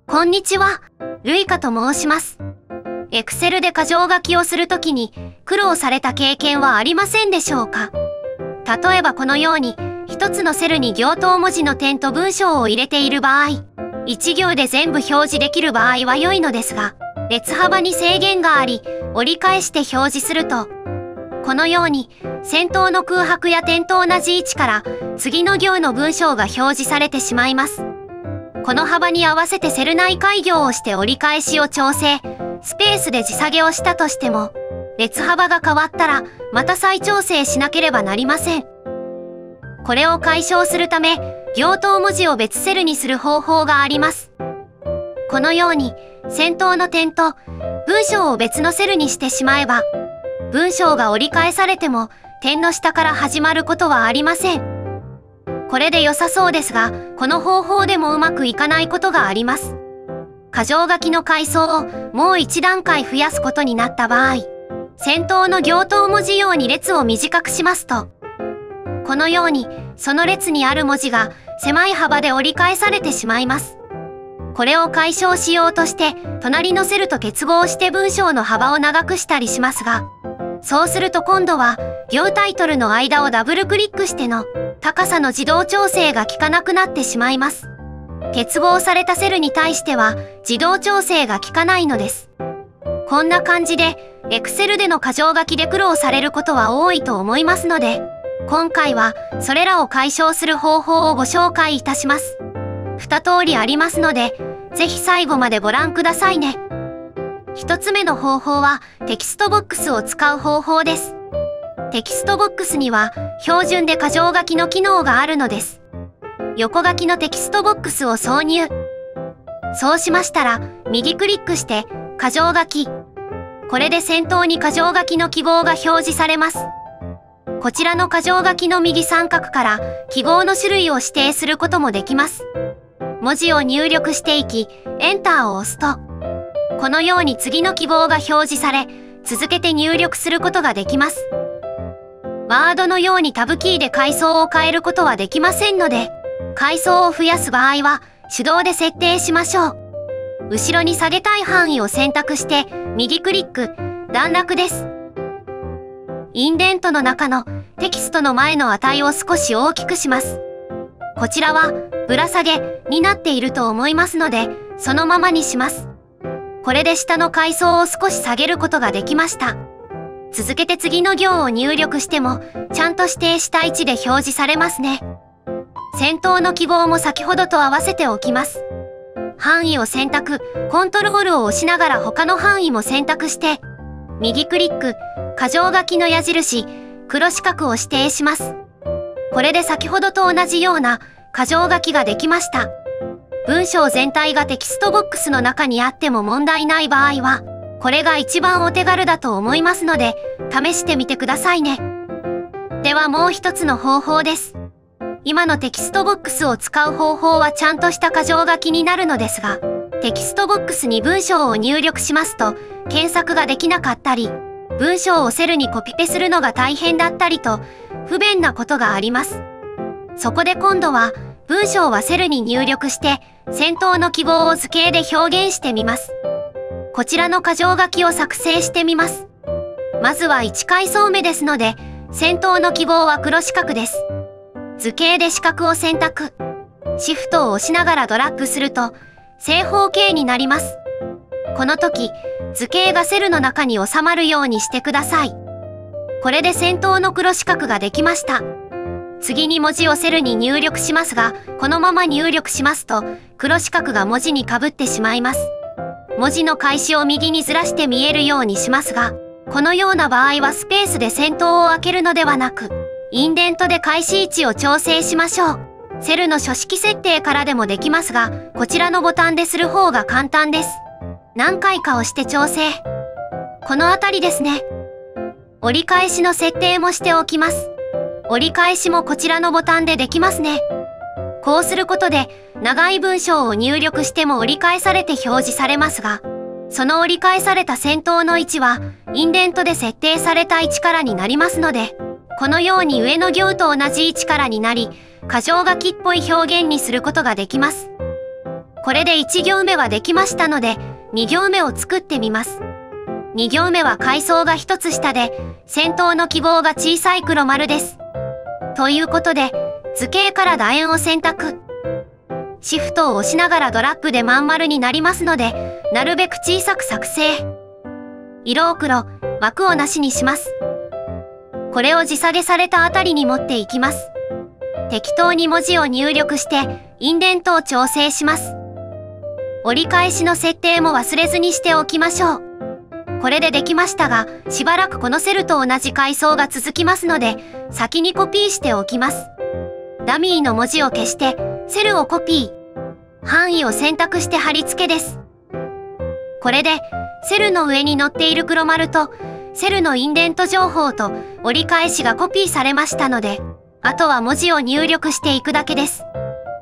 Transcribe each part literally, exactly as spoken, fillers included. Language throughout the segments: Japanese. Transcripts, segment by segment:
こんにちは、ルイカと申します。Excel で箇条書きをするときに苦労された経験はありませんでしょうか？例えばこのように一つのセルに行頭文字の点と文章を入れている場合、一行で全部表示できる場合は良いのですが、列幅に制限があり、折り返して表示すると、このように先頭の空白や点と同じ位置から次の行の文章が表示されてしまいます。この幅に合わせてセル内改行をして折り返しを調整、スペースで時下げをしたとしても、列幅が変わったらまた再調整しなければなりません。これを解消するため、行頭文字を別セルにする方法があります。このように先頭の点と文章を別のセルにしてしまえば、文章が折り返されても点の下から始まることはありません。これで良さそうですが、この方法でもうまくいかないことがあります。箇条書きの階層をもう一段階増やすことになった場合、先頭の行頭文字用に列を短くしますと、このようにその列にある文字が狭い幅で折り返されてしまいます。これを解消しようとして、隣のセルと結合して文章の幅を長くしたりしますが、そうすると今度は行タイトルの間をダブルクリックしての高さの自動調整が効かなくなってしまいます。結合されたセルに対しては自動調整が効かないのです。こんな感じで Excel での箇条書きで苦労されることは多いと思いますので、今回はそれらを解消する方法をご紹介いたします。二通りありますので、ぜひ最後までご覧くださいね。一つ目の方法はテキストボックスを使う方法です。テキストボックスには標準で箇条書きの機能があるのです。横書きのテキストボックスを挿入。そうしましたら、右クリックして箇条書き。これで先頭に箇条書きの記号が表示されます。こちらの箇条書きの右三角から記号の種類を指定することもできます。文字を入力していき、エンターを押すと、このように次の記号が表示され、続けて入力することができます。ワードのようにタブキーで階層を変えることはできませんので、階層を増やす場合は手動で設定しましょう。後ろに下げたい範囲を選択して、右クリック、段落です。インデントの中のテキストの前の値を少し大きくします。こちらはぶら下げになっていると思いますので、そのままにします。これで下の階層を少し下げることができました。続けて次の行を入力しても、ちゃんと指定した位置で表示されますね。先頭の記号も先ほどと合わせておきます。範囲を選択、コントロールを押しながら他の範囲も選択して、右クリック、箇条書きの矢印、黒四角を指定します。これで先ほどと同じような箇条書きができました。文章全体がテキストボックスの中にあっても問題ない場合は、これが一番お手軽だと思いますので、試してみてくださいね。ではもう一つの方法です。今のテキストボックスを使う方法はちゃんとした箇条書きになるのですが、テキストボックスに文章を入力しますと、検索ができなかったり、文章をセルにコピペするのが大変だったりと、不便なことがあります。そこで今度は、文章はセルに入力して、先頭の記号を図形で表現してみます。こちらの箇条書きを作成してみます。まずはいち階層目ですので、先頭の記号は黒四角です。図形で四角を選択。シフトを押しながらドラッグすると、正方形になります。この時、図形がセルの中に収まるようにしてください。これで先頭の黒四角ができました。次に文字をセルに入力しますが、このまま入力しますと、黒四角が文字にかぶってしまいます。文字の開始を右にずらして見えるようにしますが、このような場合はスペースで先頭を開けるのではなく、インデントで開始位置を調整しましょう。セルの書式設定からでもできますが、こちらのボタンでする方が簡単です。何回か押して調整。このあたりですね。折り返しの設定もしておきます。折り返しもこちらのボタンでできますね。こうすることで、長い文章を入力しても折り返されて表示されますが、その折り返された先頭の位置は、インデントで設定された位置からになりますので、このように上の行と同じ位置からになり、箇条書きっぽい表現にすることができます。 これでいち行目はできましたので、に行目を作ってみます。に行目は階層がひとつ下で、先頭の記号が小さい黒丸です。ということで、図形から楕円を選択。シフトを押しながらドラッグでまん丸になりますので、なるべく小さく作成。色を黒、枠をなしにします。これを地下げされたあたりに持っていきます。適当に文字を入力して、インデントを調整します。折り返しの設定も忘れずにしておきましょう。これでできましたが、しばらくこのセルと同じ階層が続きますので、先にコピーしておきます。ダミーの文字を消して、セルをコピー。範囲を選択して貼り付けです。これで、セルの上に載っている黒丸と、セルのインデント情報と折り返しがコピーされましたので、あとは文字を入力していくだけです。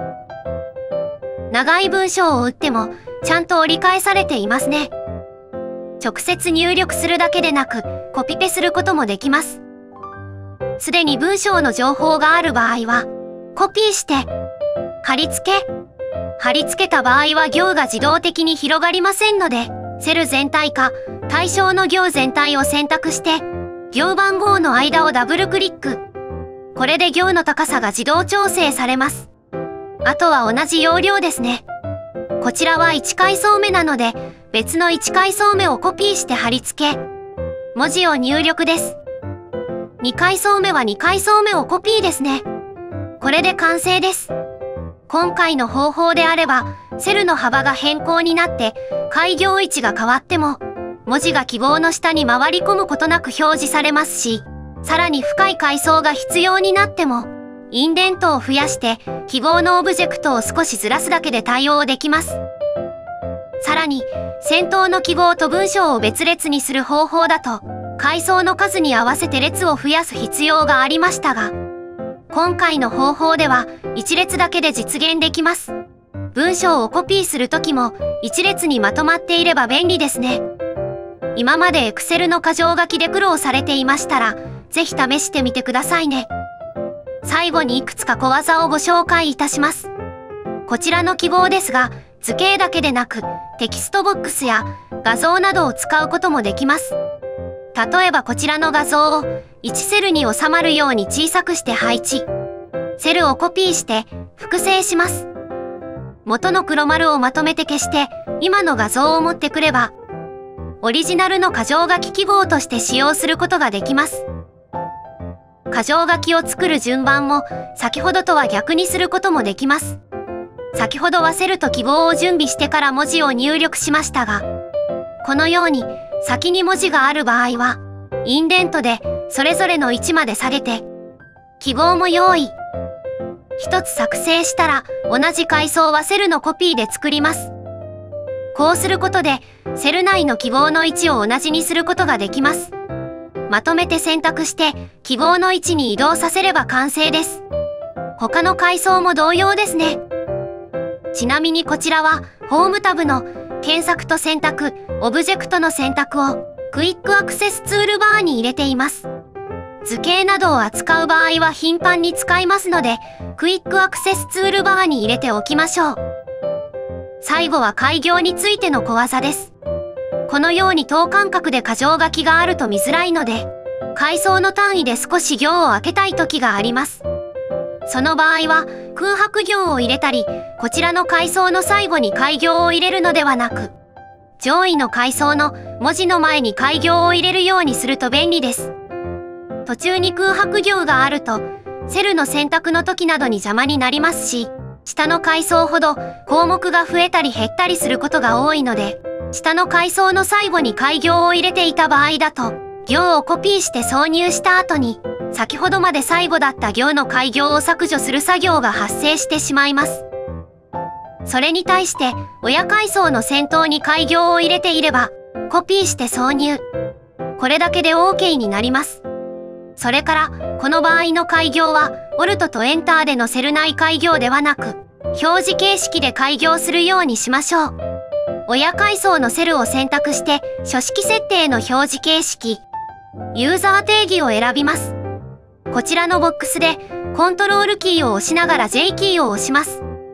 長い文章を打っても、ちゃんと折り返されていますね。直接入力するだけでなく、コピペすることもできます。すでに文章の情報がある場合は、コピーして、貼り付け。貼り付けた場合は行が自動的に広がりませんので、セル全体か対象の行全体を選択して、行番号の間をダブルクリック。これで行の高さが自動調整されます。あとは同じ要領ですね。こちらはいち階層目なので、別のいち階層目をコピーして貼り付け。文字を入力です。に階層目はに階層目をコピーですね。これで完成です。今回の方法であれば、セルの幅が変更になって、開業位置が変わっても、文字が記号の下に回り込むことなく表示されますし、さらに深い階層が必要になっても、インデントを増やして、記号のオブジェクトを少しずらすだけで対応できます。さらに、先頭の記号と文章を別列にする方法だと、階層の数に合わせて列を増やす必要がありましたが、今回の方法ではいち列だけで実現できます。文章をコピーするときもいち列にまとまっていれば便利ですね。今まで Excel の箇条書きで苦労されていましたら、ぜひ試してみてくださいね。最後にいくつか小技をご紹介いたします。こちらの記号ですが、図形だけでなくテキストボックスや画像などを使うこともできます。例えばこちらの画像をいちセルに収まるように小さくして配置。セルをコピーして複製します。元の黒丸をまとめて消して今の画像を持ってくれば、オリジナルの箇条書き記号として使用することができます。箇条書きを作る順番も先ほどとは逆にすることもできます。先ほどはセルと記号を準備してから文字を入力しましたが、このように先に文字がある場合は、インデントでそれぞれの位置まで下げて、記号も用意。一つ作成したら同じ階層はセルのコピーで作ります。こうすることで、セル内の記号の位置を同じにすることができます。まとめて選択して、記号の位置に移動させれば完成です。他の階層も同様ですね。ちなみにこちらは、ホームタブの検索と選択、オブジェクトの選択をクイックアクセスツールバーに入れています。図形などを扱う場合は頻繁に使いますので、クイックアクセスツールバーに入れておきましょう。最後は開業についての小技です。このように等間隔で箇条書きがあると見づらいので、階層の単位で少し行を空けたい時があります。その場合は空白行を入れたり、こちらの階層の最後に開業を入れるのではなく、上位の階層の文字の前に開業を入れるようにすると便利です。途中に空白行があると、セルの選択の時などに邪魔になりますし、下の階層ほど項目が増えたり減ったりすることが多いので、下の階層の最後に開業を入れていた場合だと、行をコピーして挿入した後に、先ほどまで最後だった行の開業を削除する作業が発生してしまいます。それに対して、親階層の先頭に開業を入れていれば、コピーして挿入。これだけで OK になります。それから、この場合の開業は、Alt と Enter でのセル内開業ではなく、表示形式で開業するようにしましょう。親階層のセルを選択して、書式設定の表示形式、ユーザー定義を選びます。こちらのボックスで、コントロールキーを押しながら J キーを押します。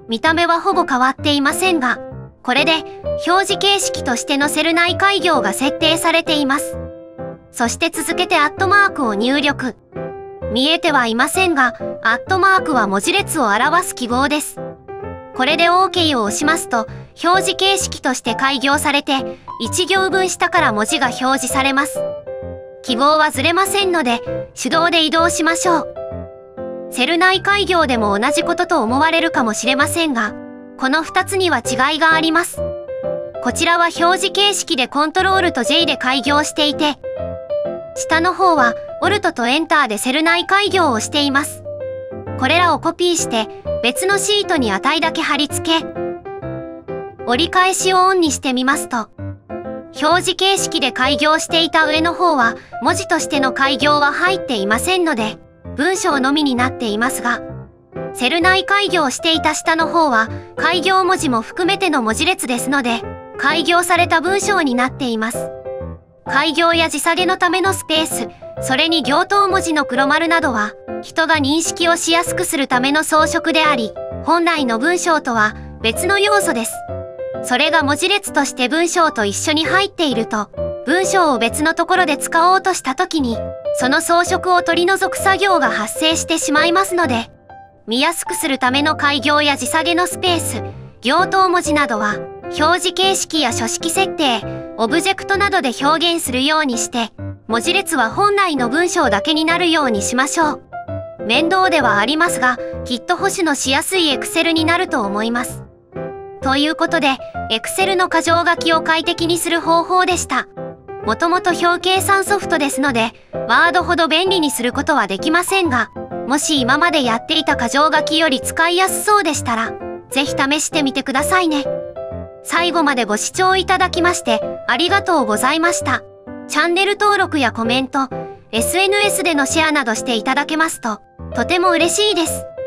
見た目はほぼ変わっていませんが、これで表示形式としてのセル内開業が設定されています。そして続けてアットマークを入力。見えてはいませんが、アットマークは文字列を表す記号です。これで OK を押しますと、表示形式として開業されて、いち行分下から文字が表示されます。記号はずれませんので、手動で移動しましょう。セル内開業でも同じことと思われるかもしれませんが、このふたつには違いがあります。こちらは表示形式でコントロールと ジェイ で開業していて、下の方は オルト とエンターでセル内開業をしています。これらをコピーして別のシートに値だけ貼り付け、折り返しをオンにしてみますと、表示形式で開業していた上の方は文字としての開業は入っていませんので、文章のみになっていますが、セル内開業していた下の方は開業文字も含めての文字列ですので、開業された文章になっています。開業や字下げのためのスペース、それに行頭文字の黒丸などは、人が認識をしやすくするための装飾であり、本来の文章とは別の要素です。それが文字列として文章と一緒に入っていると、文章を別のところで使おうとしたときに、その装飾を取り除く作業が発生してしまいますので、見やすくするための開業や字下げのスペース、行頭文字などは、表示形式や書式設定、オブジェクトなどで表現するようにして、文字列は本来の文章だけになるようにしましょう。面倒ではありますが、きっと保守のしやすい Excel になると思います。ということで、Excel の箇条書きを快適にする方法でした。もともと表計算ソフトですので、Word ほど便利にすることはできませんが、もし今までやっていた箇条書きより使いやすそうでしたら、ぜひ試してみてくださいね。最後までご視聴いただきましてありがとうございました。チャンネル登録やコメント、エスエヌエス でのシェアなどしていただけますととても嬉しいです。